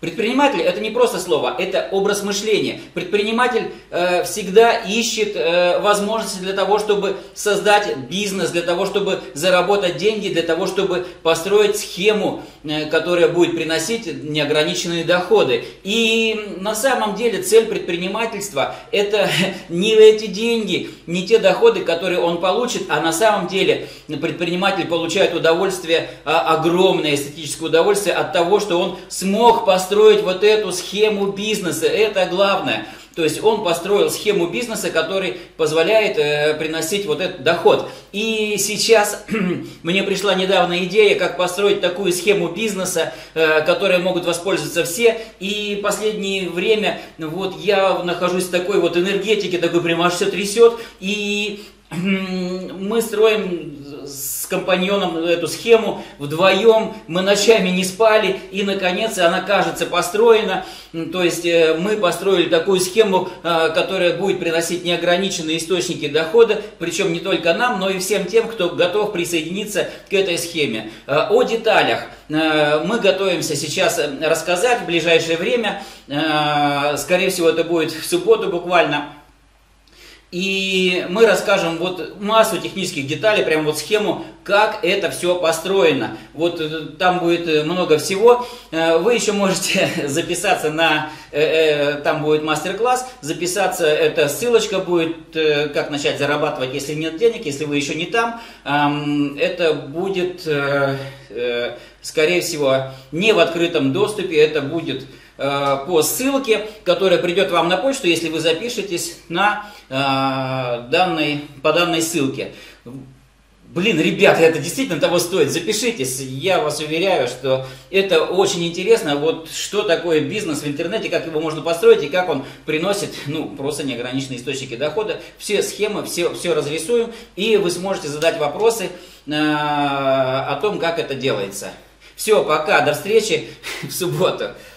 Предприниматель – это не просто слово, это образ мышления. Предприниматель всегда ищет возможности для того, чтобы создать бизнес, для того, чтобы заработать деньги, для того, чтобы построить схему, которая будет приносить неограниченные доходы. И на самом деле цель предпринимательства – это не эти деньги, не те доходы, которые он получит, а на самом деле предприниматель получает удовольствие, огромное эстетическое удовольствие от того, что он смог построить вот эту схему бизнеса. Это главное. То есть он построил схему бизнеса, который позволяет приносить вот этот доход. И сейчас мне пришла недавно идея, как построить такую схему бизнеса, которой могут воспользоваться все. И последнее время вот я нахожусь в такой вот энергетике, такой прямо аж все трясет. И мы строим с компаньоном эту схему вдвоем, мы ночами не спали, и наконец она, кажется, построена. То есть мы построили такую схему, которая будет приносить неограниченные источники дохода, причем не только нам, но и всем тем, кто готов присоединиться к этой схеме. О деталях мы готовимся сейчас рассказать в ближайшее время, скорее всего это будет в субботу буквально. И мы расскажем вот массу технических деталей, прям вот схему, как это все построено. Вот там будет много всего. Вы еще можете записаться на, там будет мастер-класс, записаться, эта ссылочка будет, как начать зарабатывать, если нет денег, если вы еще не там. Это будет, скорее всего, не в открытом доступе, это будет по ссылке, которая придет вам на почту, если вы запишетесь на, по данной ссылке. Блин, ребята, это действительно того стоит. Запишитесь, я вас уверяю, что это очень интересно. Вот что такое бизнес в интернете, как его можно построить и как он приносит, ну, просто неограниченные источники дохода. Все схемы, все разрисуем, и вы сможете задать вопросы о том, как это делается. Все, пока, до встречи в субботу.